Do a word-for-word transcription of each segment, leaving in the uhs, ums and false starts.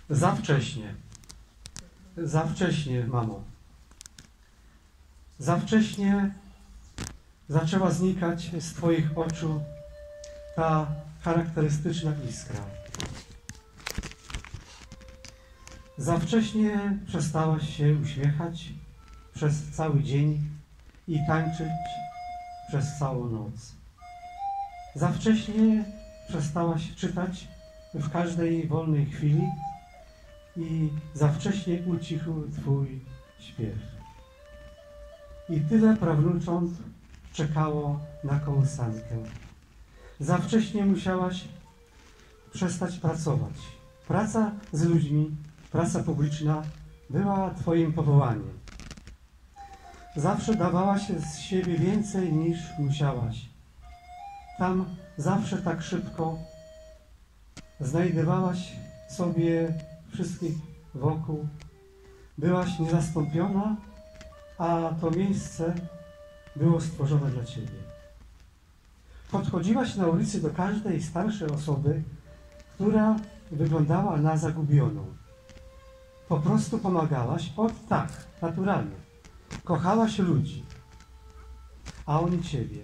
Za wcześnie. Za wcześnie, mamo. Za wcześnie zaczęła znikać z Twoich oczu ta charakterystyczna iskra. Za wcześnie przestałaś się uśmiechać przez cały dzień i tańczyć przez całą noc. Za wcześnie przestałaś czytać w każdej wolnej chwili i za wcześnie ucichł Twój śpiew. I tyle prawnucząt czekało na kołysankę. Za wcześnie musiałaś przestać pracować. Praca z ludźmi, praca publiczna była Twoim powołaniem. Zawsze dawałaś z siebie więcej niż musiałaś. Tam zawsze tak szybko znajdowałaś sobie wszystkich wokół. Byłaś niezastąpiona, a to miejsce było stworzone dla Ciebie. Podchodziłaś na ulicy do każdej starszej osoby, która wyglądała na zagubioną. Po prostu pomagałaś, od tak, naturalnie. Kochałaś ludzi, a oni Ciebie.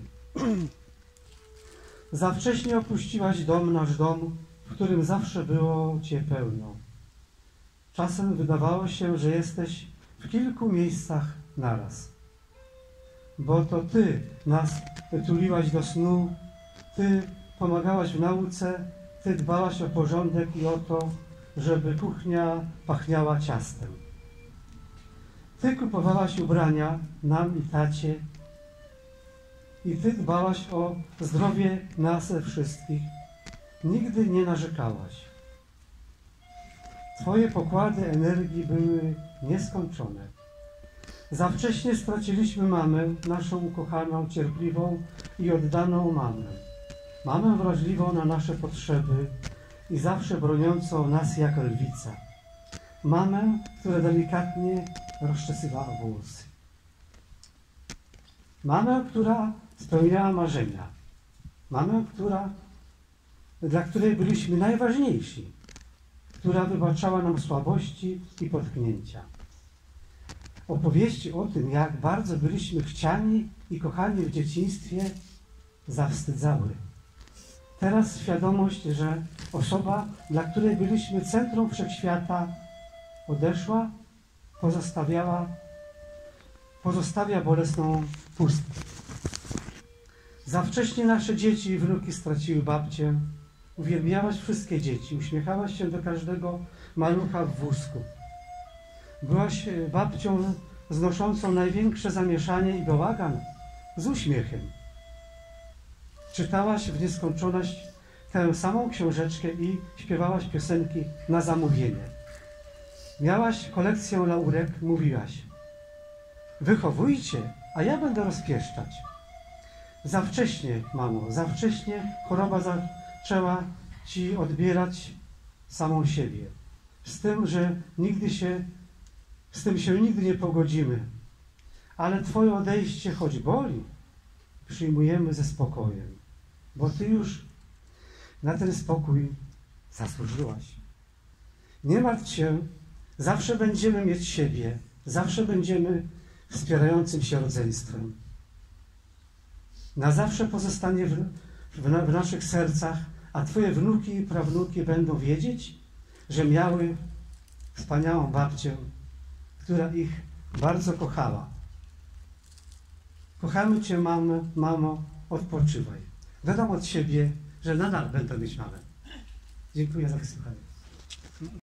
Za wcześnie opuściłaś dom, nasz dom, w którym zawsze było Cię pełno. Czasem wydawało się, że jesteś w kilku miejscach naraz. Bo to Ty nas tuliłaś do snu, Ty pomagałaś w nauce, Ty dbałaś o porządek i o to, żeby kuchnia pachniała ciastem. Ty kupowałaś ubrania nam i tacie i Ty dbałaś o zdrowie nas wszystkich. Nigdy nie narzekałaś. Twoje pokłady energii były nieskończone. Za wcześnie straciliśmy mamę, naszą ukochaną, cierpliwą i oddaną mamę. Mamę wrażliwą na nasze potrzeby i zawsze broniącą nas jak lwica. Mamę, która delikatnie rozczesywała włosy. Mamę, która spełniała marzenia. Mamę, która, dla której byliśmy najważniejsi. Która wybaczała nam słabości i potknięcia. Opowieści o tym, jak bardzo byliśmy chciani i kochani w dzieciństwie, zawstydzały. Teraz świadomość, że osoba, dla której byliśmy centrum wszechświata, odeszła, pozostawiała, pozostawia bolesną pustkę. Za wcześnie nasze dzieci i wnuki straciły babcię. Uwielbiałaś wszystkie dzieci, uśmiechałaś się do każdego malucha w wózku. Byłaś babcią znoszącą największe zamieszanie i bałagan z uśmiechem. Czytałaś w nieskończoność tę samą książeczkę i śpiewałaś piosenki na zamówienie. Miałaś kolekcję laurek, mówiłaś: wychowujcie, a ja będę rozpieszczać. Za wcześnie, mamo, za wcześnie choroba zaczęła Ci odbierać samą siebie. Z tym, że nigdy się, z tym się nigdy nie pogodzimy. Ale Twoje odejście, choć boli, przyjmujemy ze spokojem. Bo Ty już na ten spokój zasłużyłaś. Nie martw się, zawsze będziemy mieć siebie, zawsze będziemy wspierającym się rodzeństwem. Na zawsze pozostanie w, w, w naszych sercach, a Twoje wnuki i prawnuki będą wiedzieć, że miały wspaniałą babcię, która ich bardzo kochała. Kochamy Cię, mamo, mamo, odpoczywaj. Dodam od siebie, że nadal będę mieć mamę. Dziękuję za wysłuchanie.